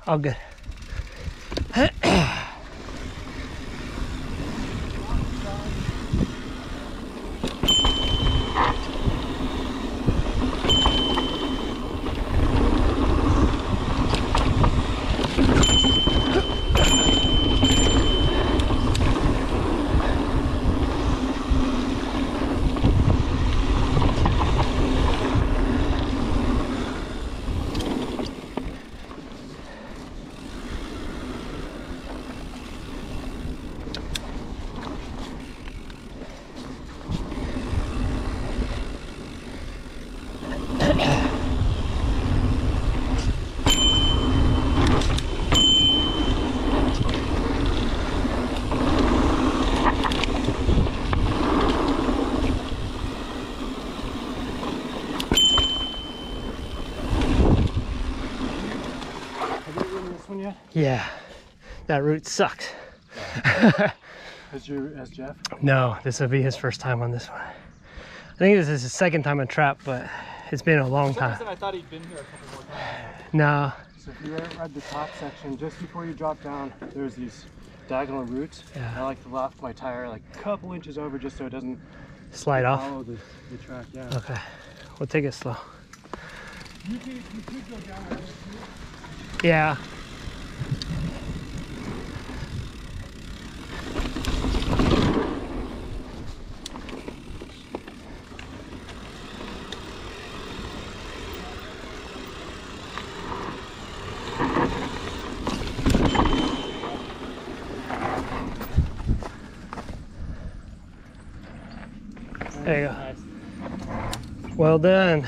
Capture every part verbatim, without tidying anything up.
All good. Yeah, that route sucks. Has your as Jeff? No, this will be his first time on this one. I think this is his second time on trap, but it's been a long time. I thought he'd been here a couple more times. No. So if you read the top section, just before you drop down, there's these diagonal routes. Yeah. I like to loft my tire like a couple inches over just so it doesn't slide off. Follow the, the track. Yeah. Okay, we'll take it slow. You could, you could go down there. Yeah. There you go. Well done.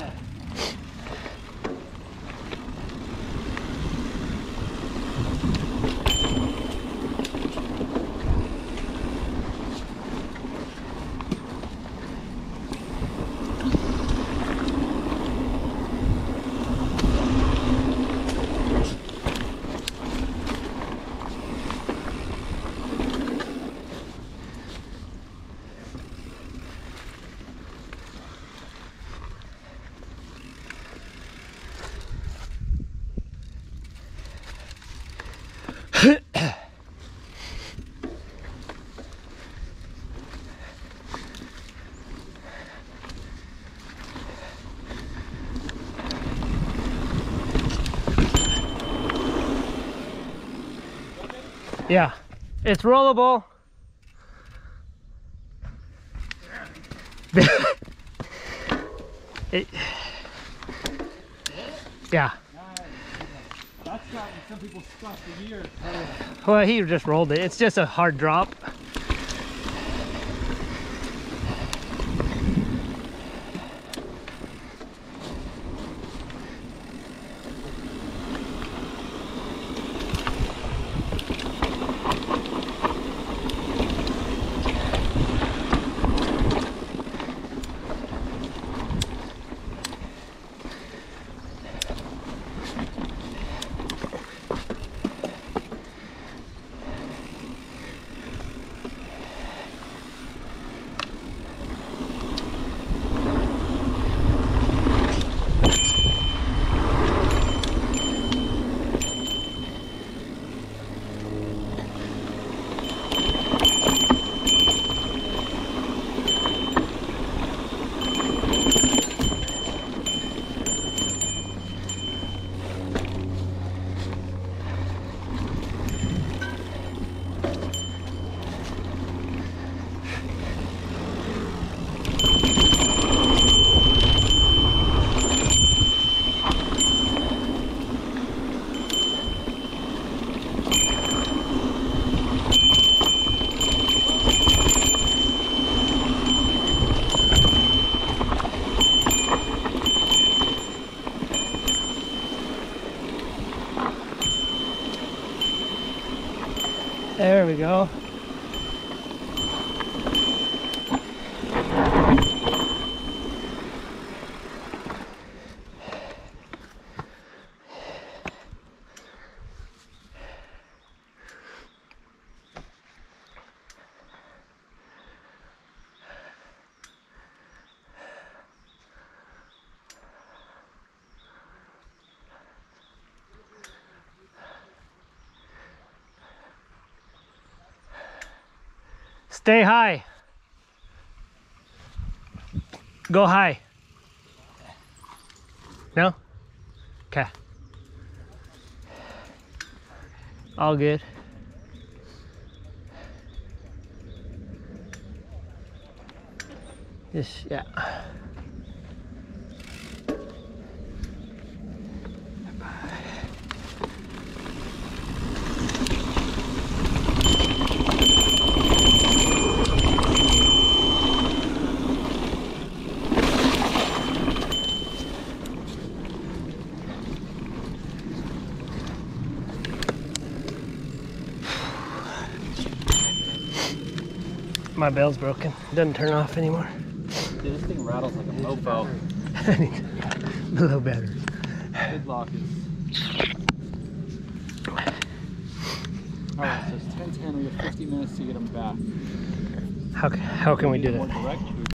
Yeah, it's rollable. it, yeah. That's gotten some people stuck for years. Well, he just rolled it. It's just a hard drop. There we go. Stay high. Go high. No? Okay. All good. Just, yeah. My bell's broken. It doesn't turn off anymore. Dude, this thing rattles like a mofo. I need a little better. Good lock is. Alright, so it's ten ten. We have fifty minutes to get them back. How, how can we do More that? direct.